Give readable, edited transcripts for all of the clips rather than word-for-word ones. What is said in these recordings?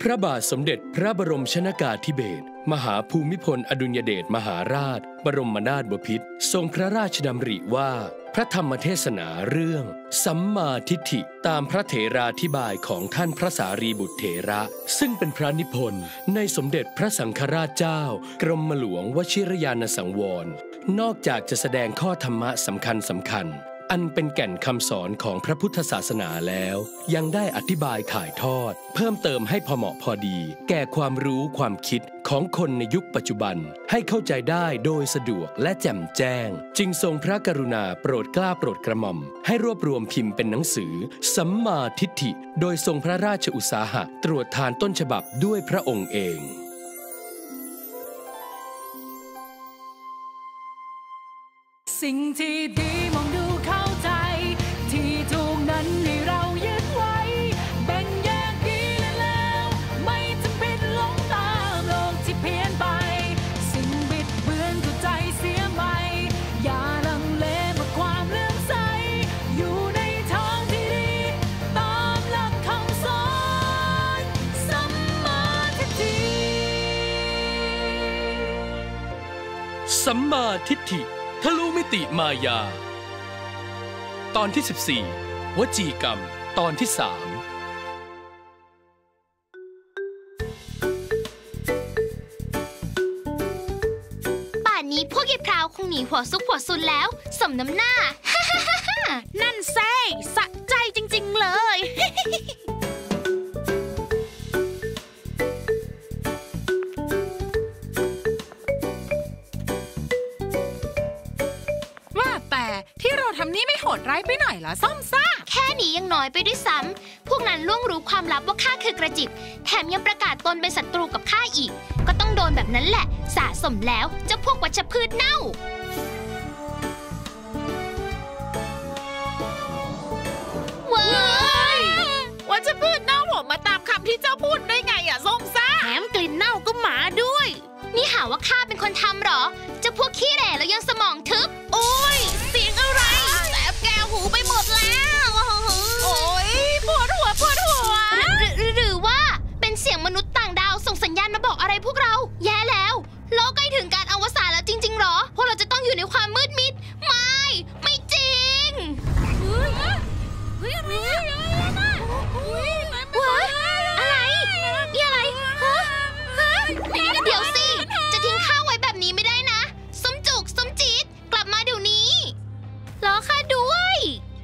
พระบาทสมเด็จพระบรมชนกาธิเบศรมหาภูมิพลอดุลยเดชมหาราชบรมนาถบพิตรทรงพระราชดำริว่าพระธรรมเทศนาเรื่องสัมมาทิฏฐิตามพระเถราธิบายของท่านพระสารีบุตรเถระซึ่งเป็นพระนิพนธ์ในสมเด็จพระสังฆราชเจ้ากรมหลวงวชิรยานสังวรนอกจากจะแสดงข้อธรรมะสำคัญอันเป็นแก่นคำสอนของพระพุทธศาสนาแล้วยังได้อธิบายถ่ายทอดเพิ่มเติมให้พอเหมาะพอดีแก่ความรู้ความคิดของคนในยุคปัจจุบันให้เข้าใจได้โดยสะดวกและแจ่มแจ้งจึงทรงพระกรุณาโปรดเกล้าโปรดกระหม่อมให้รวบรวมพิมพ์เป็นหนังสือสัมมาทิฏฐิโดยทรงพระราชอุตสาหะตรวจทานต้นฉบับด้วยพระองค์เองสิ่งที่ดีมองดูเข้าใจที่ถูกนั้นให้เรายึดไว้แบ่งแยกดีและแล้วไม่จำเป็นหลงตามโลกที่เพี้ยนไปสิ่งบิดเบือนก็ใจเสียใหม่อย่าลังเลเมื่อความเลื่อมใสอยู่ในทางที่ดีตามหลักคำสอนสัมมาทิฏฐิสัมมาทิฏฐิทะลุมิติมายาตอนที่14วจีกรรมตอนที่3 ป่านนี้พวกยายพราวคงหนีหัวซุกหัวซุนแล้วสมน้ำหน้านั่นแซ่สะใจจริงๆเลยที่เราทำนี่ไม่โหดร้ายไปหน่อยเหรอส้มซ่าแค่นี้ยังน้อยไปด้วยซ้ำพวกนั้นล่วงรู้ความลับว่าข้าคือกระจิบแถมยังประกาศตนเป็นศัตรูกับข้าอีกก็ต้องโดนแบบนั้นแหละสะสมแล้วเจ้าพวกวัชพืชเน่าว้ายวัชพืชเน่าผมมาตามคำที่เจ้าพูดได้ไงอ่ะส้มซ่าแถมกลิ่นเน่าก็หมาด้วยนี่หาว่าข้าเป็นคนทำหรอเจ้าพวกขี้เหร่แล้วยังสมองทึบโอ้ยเสียงอะไรแสบแก้วหูไปหมดแล้วโอ้ยปวดหัวหรือว่าเป็นเสียงมนุษย์ต่างดาวส่งสัญญาณมาบอกอะไรพวกเราแย่แล้วโลกใกล้ถึงการอวสานแล้วจริงๆหรอพวกเราจะต้องอยู่ในความมืดมิดไม่จริงอะไรเดี๋ยวสิจะทิ้งข้าวไว้แบบนี้ไม่ได้นะส้มจุกส้มจี๊ดกลับมาเดี๋ยวนี้รอข้าด้วย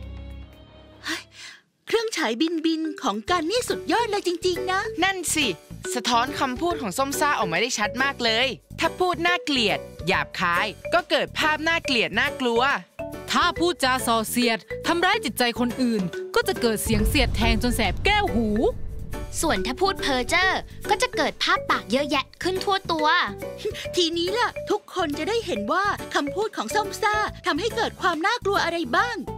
เครื่องฉายบินของกันนี่สุดยอดเลยจริงๆนะนั่นสิสะท้อนคำพูดของส้มซ่าออกมาได้ชัดมากเลยถ้าพูดน่าเกลียดหยาบคายก็เกิดภาพน่าเกลียดน่ากลัวถ้าพูดจาส่อเสียดทำร้ายจิตใจคนอื่นก็จะเกิดเสียงเสียดแทงจนแสบแก้วหูส่วนถ้าพูดเพ้อเจ้อก็จะเกิดภาพปากเยอะแยะขึ้นทั่วตัวทีนี้ล่ะทุกคนจะได้เห็นว่าคำพูดของส้มซ่าทำให้เกิดความน่ากลัวอะไรบ้าง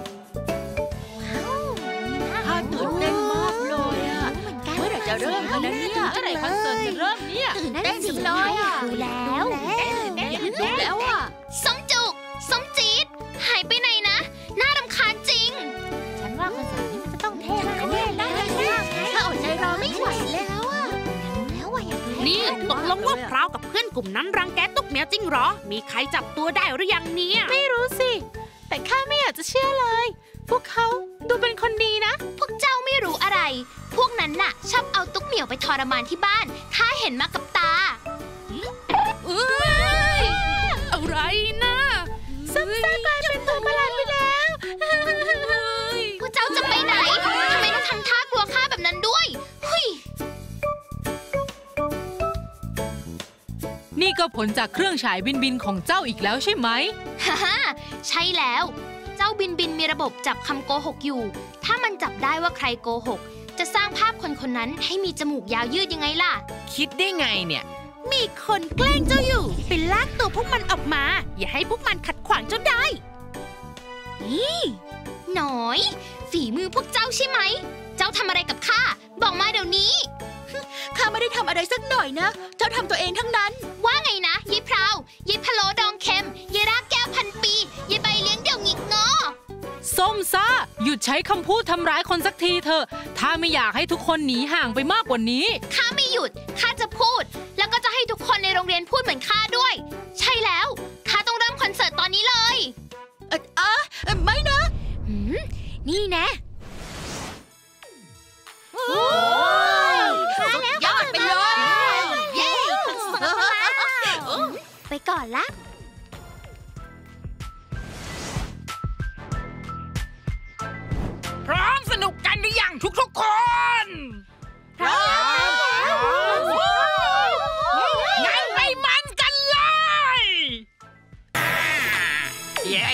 ข้าตื่นเต้นมากเลยอ่ะเมื่อไหร่จะเริ่มกันนะเนี่ยเมื่อไหร่คอนเสิร์ตจะเริ่มเนี่ยตื่นเต้นสิเลยดูแล้วอ่ะส้มจุกส้มจี๊ดหายไปไหนนะน่ารำคาญจริงฉันว่าคอนเสิร์ตนี้มันจะต้องเท่แน่ถ้าอดใจรอไม่ไหวแล้วอ่ะนี่ตกลงว่าพราวกับเพื่อนกลุ่มนั้นรังแกตุ๊กเหมียวจริงหรอมีใครจับตัวได้หรือยังเนี่ยไม่รู้สิแต่ข้าไม่อยากจะเชื่อเลยพวกเขาดูเป็นคนดีนะพวกเจ้าไม่รู้อะไรพวกนั้นน่ะชอบเอาตุ๊กเหมียวไปทรมานที่บ้านข้าเห็นมากับตาอะไรนะส้มซ่ากลายเป็นตัวประหลาดไปแล้วพวกเจ้าจะไปไหนทำไมต้องทำท่ากลัวข้าแบบนั้นด้วยนี่ก็ผลจากเครื่องฉายบินของเจ้าอีกแล้วใช่ไหมฮ่าใช่แล้วเจ้าบินมีระบบจับคำโกหกอยู่ถ้ามันจับได้ว่าใครโกหกจะสร้างภาพคนนั้นให้มีจมูกยาวยืดยังไงล่ะคิดได้ไงเนี่ยมีคนแกล้งเจ้าอยู่ไปลากตัวพวกมันออกมาอย่าให้พวกมันขัดขวางเจ้าได้นี่หน่อยฝีมือพวกเจ้าใช่ไหมเจ้าทำอะไรกับข้าบอกมาเดี๋ยวนี้ข้าไม่ได้ทำอะไรสักหน่อยนะเจ้าทำตัวเองทั้งนั้นว่าไงนะยายพราวยายพะโล้ดองเค็มยายรากแก้วพันปียายใบเลี้ยงเดี่ยวหงิกงอส้มซ่าหยุดใช้คำพูดทำร้ายคนสักทีเถอะถ้าไม่อยากให้ทุกคนหนีห่างไปมากกว่านี้ข้าไม่หยุดข้าจะพูดแล้วก็จะให้ทุกคนในโรงเรียนพูดเหมือนข้าด้วยใช่แล้วข้าต้องเริ่มคอนเสิร์ตตอนนี้เลยไม่นะนี่นะยอดไปเลยเย้คอนเสิร์ตแล้วไปก่อนละพร้อมสนุกกันหรือยังทุกๆคนพร้อมงั้นไปมันกันเลยเย้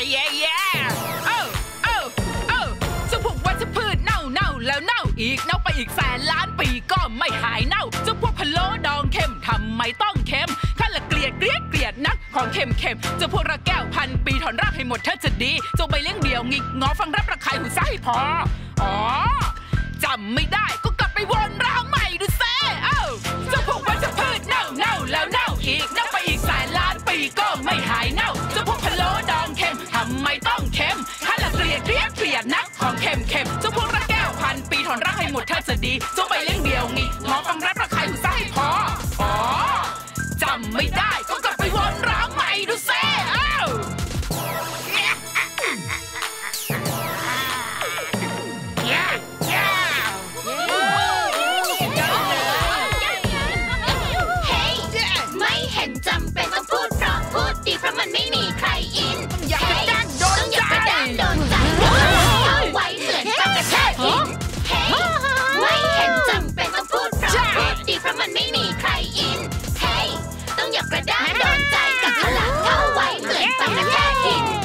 เจ้าพวกวัชพืชเน่าแล้วเน่าอีกเน่าไปอีกแสนล้านปีก็ไม่หายเน่าเจ้าพวกพะโล้ดองเค็มทำไมต้องเค็มข้าละเกลียดนักของเค็มเจ้าพวกระแก้วพันปีถอนรากให้หมดเธอจะดีจงไปเลี้ยงเดี่ยวงิกงอฟังรับระคายหูซ้ายพอจำไม่ได้ก็กลับไปวนรางใหม่ดูเซ่เจ้าพวกวัชพืชเน่าแล้วเน่าอีกเน่าไปอีกแสนล้านปีก็ไม่หายเน่าเจ้าพวกพะโล้ดองเค็มทำไมต้องเค็มข้าละเกลียดนักของเค็มเจ้าพวกระแก้วพันปีถอนรากให้หมดเธอจะดีจงไปเลี้ยงเดี่ยวงิกงอฟังรับระคายหูซ้ายพอจำไม่ได้ก็กลับไปวนรางใหม่ดูเซ่เพราะมันไม่มีใครอินอยากกระด้างโดนใจเอาไว้เหมือนกับกระแทกหินไม่เห็นจำเป็นต้องพูดเพราะพูดดีเพราะมันไม่มีใครอินต้องอยากกระด้างโดนใจกับพลังเอาไว้เหมือนกับกระแทกหิน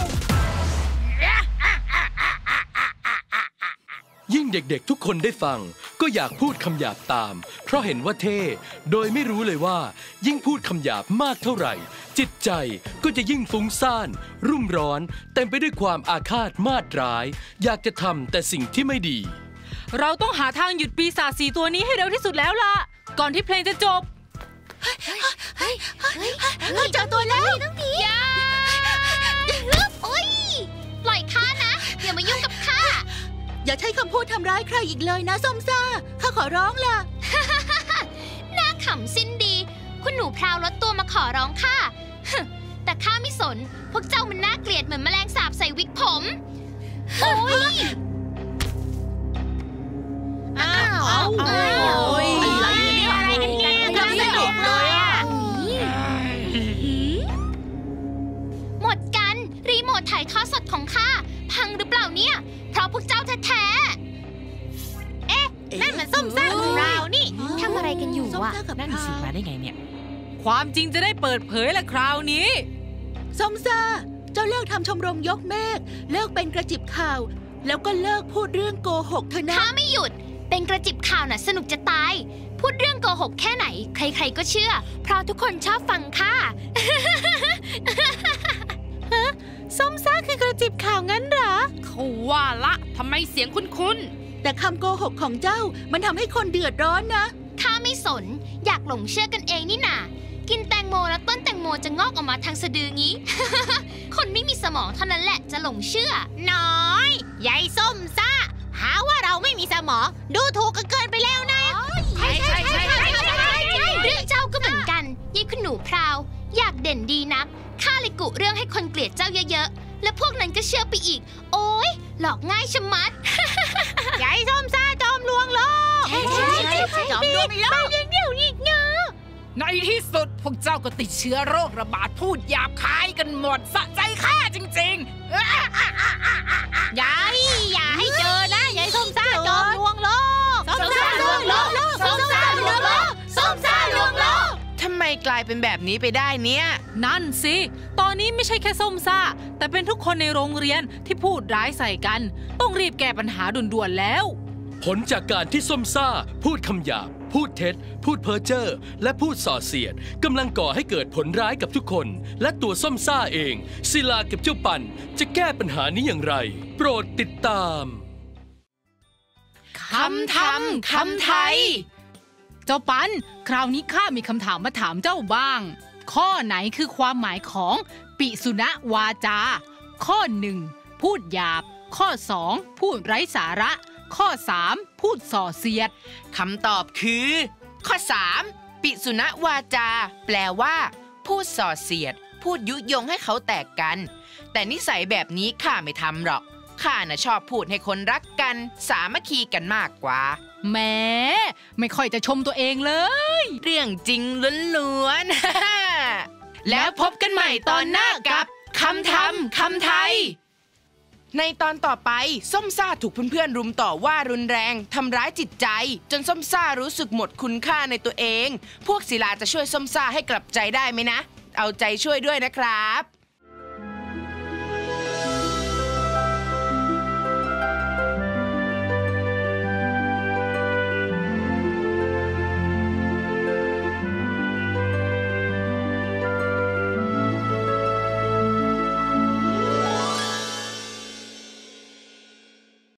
ยิ่งเด็กๆทุกคนได้ฟังก็อยากพูดคำหยาบตามเพราะเห็นว่าเท่โดยไม่รู้เลยว่ายิ่งพูดคำหยาบมากเท่าไหร่จิตใจก็จะยิ่งฟุ้งซ่านรุ่มร้อนเต็มไปด้วยความอาฆาตมาตร้ายอยากจะทำแต่สิ่งที่ไม่ดีเราต้องหาทางหยุดปีศาจ4ตัวนี้ให้เร็วที่สุดแล้วล่ะก่อนที่เพลงจะจบเจอตัวแล้วน้องหมีโอ๊ยปล่อยข้านะอย่ามายุ่งกับข้าอย่าใช้คำพูดทำร้ายใครอีกเลยนะส้มซ่าข้าขอร้องล่ะน่าขำสิ้นดีคุณหนูพราวลดตัวมาขอร้องข้าแต่ข้าไม่สนพวกเจ้ามันน่าเกลียดเหมือนแมลงสาบใส่วิกผมโอ้ยอะไรกันเนี่ยสนุกเลยหมดกันรีโมทถ่ายทอดสดของข้าพังหรือเปล่าเนี่ยเพราะพวกเจ้าแท้ๆนั่นมันส้มซ่าของเรานี่ทำอะไรกันอยู่วะนั่นสิมาได้ไงเนี่ยความจริงจะได้เปิดเผยละคราวนี้ส้มซ่าเจ้าเลิกทำชมรมยกเมฆเลิกเป็นกระจิบข่าวแล้วก็เลิกพูดเรื่องโกหกเถอะนะข้าไม่หยุดเป็นกระจิบข่าวน่ะสนุกจะตายพูดเรื่องโกหกแค่ไหนใครๆก็เชื่อเพราะทุกคนชอบฟังข้าส้มซ่าคือกระจิบข่าวงั้นเหรอเขาว่าละทำไมเสียงคุ้นๆแต่คำโกหกของเจ้ามันทำให้คนเดือดร้อนนะข้าไม่สนอยากหลงเชื่อกันเองนี่นากินแตงโมแล้วต้นแตงโมจะงอกออกมาทางสะดืองี้ คนไม่มีสมองเท่านั้นแหละจะหลงเชื่อน้อยยายส้มซ่าหาว่าเราไม่มีสมองดูถูกกันเกินไปแล้วนะใช่เรื่องเจ้าก็เหมือนกันยี่คุณหนูพราวอยากเด่นดีนักข้าเลยกุเรื่องให้คนเกลียดเจ้าเยอะๆและพวกนั้นก็เชื่อไปอีกโอ๊ยหลอกง่ายชะมัดยายส้มซ่าจอมลวงโลกจอมลวงโลกเดี๋ยวอีกเนอะในที่สุดพวกเจ้าก็ติดเชื้อโรคระบาดพูดหยาบคายกันหมดสะใจข้าจริงๆอย่าให้เจอนะยายส้มซ่าจอมลวงโลกส้มซ่าลวงโลกส้มซ่าลวงโลกส้มซ่าลวงโลกทำไมกลายเป็นแบบนี้ไปได้เนี่ยนั่นสิตอนนี้ไม่ใช่แค่ส้มซ่าแต่เป็นทุกคนในโรงเรียนที่พูดร้ายใส่กันต้องรีบแก้ปัญหาด่วนๆแล้วผลจากการที่ส้มซ่าพูดคำหยาบพูดเท็จพูดเพ้อเจ้อและพูดส่อเสียดกำลังก่อให้เกิดผลร้ายกับทุกคนและตัวส้มซ่าเองศิลากับเจ้าปันจะแก้ปัญหานี้อย่างไรโปรดติดตามคำไทยเจ้าปันคราวนี้ข้ามีคำถามมาถามเจ้าบ้างข้อไหนคือความหมายของปิสุณวาจาข้อ1พูดหยาบข้อ 2 พูดไร้สาระ ข้อ 3 พูดส่อเสียดคำตอบคือ ข้อ 3 ปิสุณวาจา แปลว่า พูดส่อเสียด พูดยุยงให้เขาแตกกัน แต่นิสัยแบบนี้ข้าไม่ทำหรอกข้าน่ะชอบพูดให้คนรักกันสามัคคีกันมากกว่าแหมไม่ค่อยจะชมตัวเองเลยเรื่องจริงล้วนๆ แล้วพบกันใหม่ตอนหน้ากับคำทำคำไทย ในตอนต่อไปส้มซ่าถูกเพื่อนๆรุมต่อว่ารุนแรงทำร้ายจิตใจจนส้มซ่ารู้สึกหมดคุณค่าในตัวเองพวกศิลาจะช่วยส้มซ่าให้กลับใจได้ไหมนะเอาใจช่วยด้วยนะครับ